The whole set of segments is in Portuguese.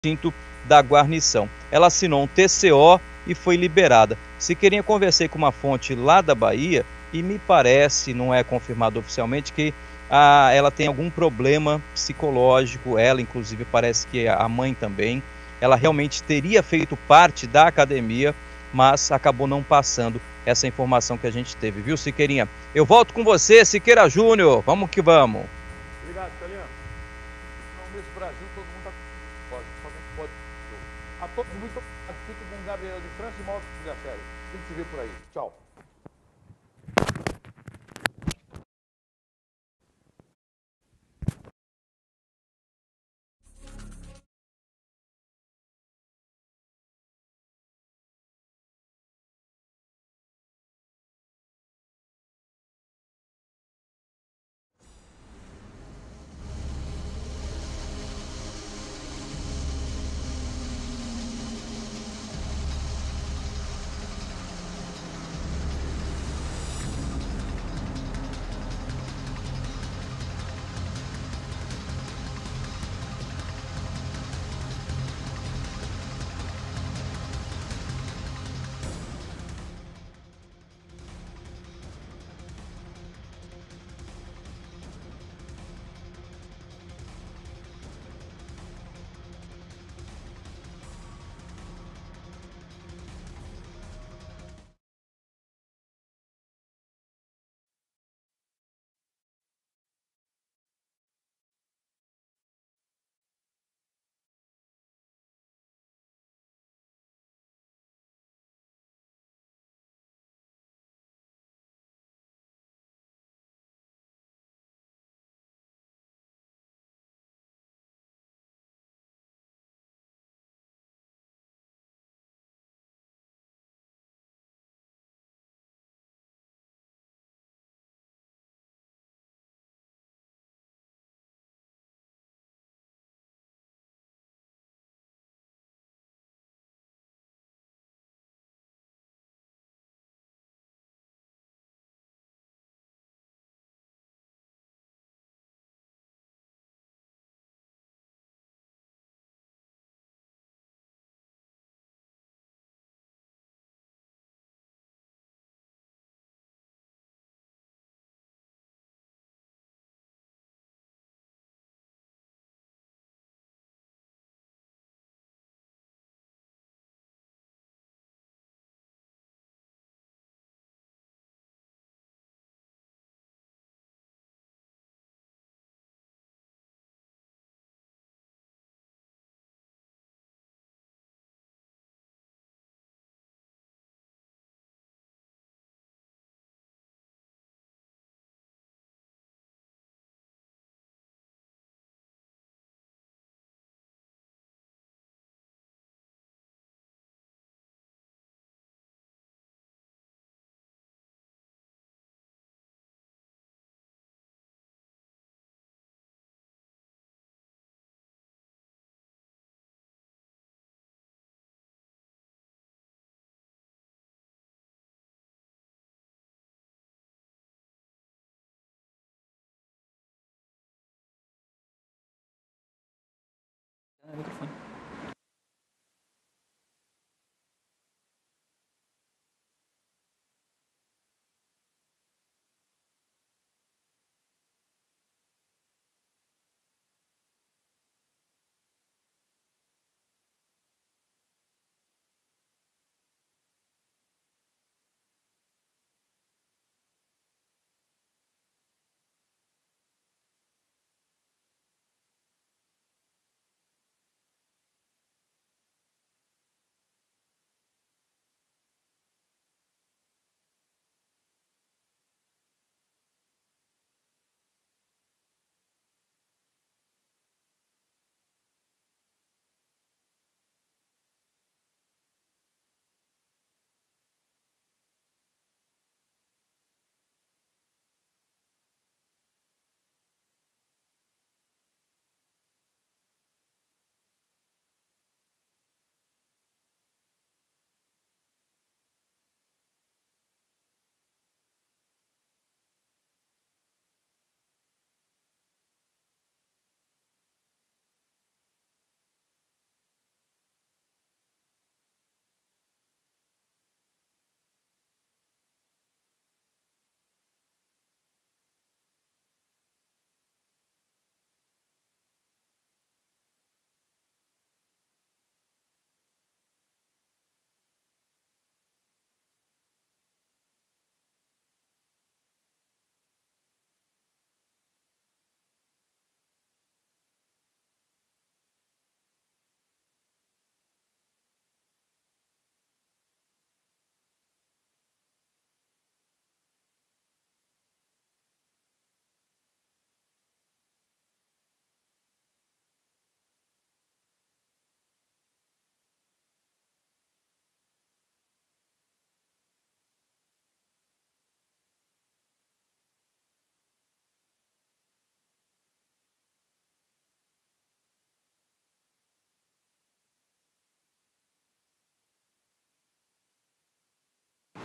recinto da guarnição. Ela assinou um TCO e foi liberada. Siqueirinha, conversei com uma fonte lá da Bahia e me parece, não é confirmado oficialmente, que ela tem algum problema psicológico, ela inclusive parece que a mãe também. Ela realmente teria feito parte da academia, mas acabou não passando essa informação que a gente teve, viu, Siqueirinha? Eu volto com você, Siqueira Júnior, vamos que vamos. Obrigado, Italiano. Não, nesse Brasil todo mundo pode, somente pode. A todos, muito obrigado. Fique com o Gabriel de França e Mauro da série. A gente se vê por aí. Tchau. Microfone.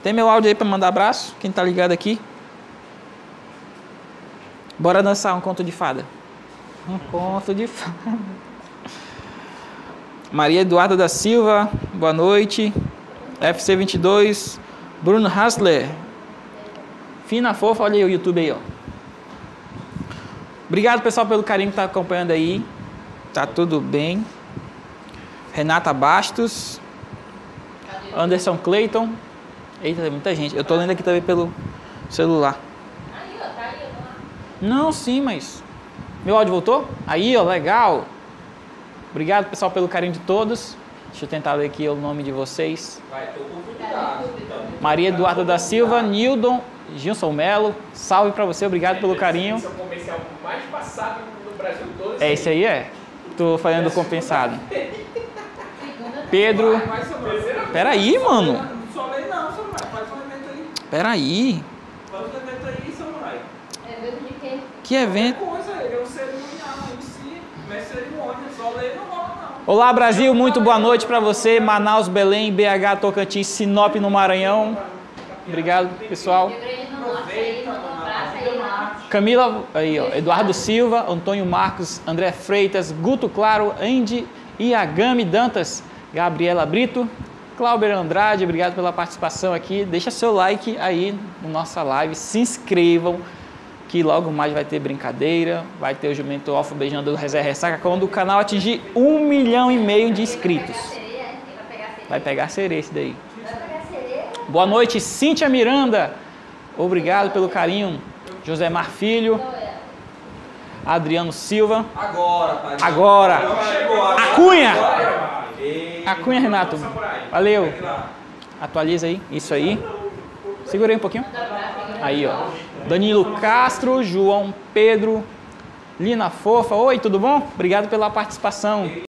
Tem meu áudio aí pra mandar abraço? Quem tá ligado aqui? Bora dançar um conto de fada. Um conto de fada. Maria Eduarda da Silva, boa noite. FC22, Bruno Hassler. Fina fofa, olha aí o YouTube aí, ó. Obrigado, pessoal, pelo carinho que tá acompanhando aí. Tá tudo bem. Renata Bastos. Anderson Clayton. Eita, tem muita gente. Eu tô lendo aqui também pelo celular. Aí, ó, tá aí, ó. Não, sim, mas... Meu áudio voltou? Aí, ó, legal. Obrigado, pessoal, pelo carinho de todos. Deixa eu tentar ler aqui o nome de vocês. Vai, tô com cuidado. Maria Eduarda da Silva, Nildon, Gilson Melo. Salve pra você, obrigado pelo carinho. Esse é o comercial mais passado no Brasil todo. É, esse aí é? Tô falando compensado. Pedro. Peraí, mano. Não só lei não, Samurai. Faz um evento aí. Peraí. Faz um evento aí, Samurai. Evento de quê? Que evento? Coisa, ele é um cerimonial em si, não é cerimônia, só lei não rola não. Olá, Brasil, muito boa noite pra você. Manaus, Belém, BH, Tocantins, Sinop no Maranhão. Obrigado, pessoal. Camila, aí, ó, Eduardo Silva, Antônio Marcos, André Freitas, Guto Claro, Andy Iagami Dantas, Gabriela Brito, Clauber Andrade, obrigado pela participação aqui. Deixa seu like aí na nossa live, se inscrevam, que logo mais vai ter brincadeira, vai ter o Jumento Alfa beijando o Rezé Ressaca, quando o canal atingir 1,5 milhão de inscritos. Vai pegar sereia esse daí. Boa noite, Cíntia Miranda. Obrigado pelo carinho. José Marfilho. Adriano Silva. Agora, pai. Agora. Chegou agora. A Cunha. Ei, A Cunha, Renato. Valeu. Atualiza aí. Isso aí. Segura aí um pouquinho. Aí, ó. Danilo Castro, João Pedro, Lina Fofa. Oi, tudo bom? Obrigado pela participação.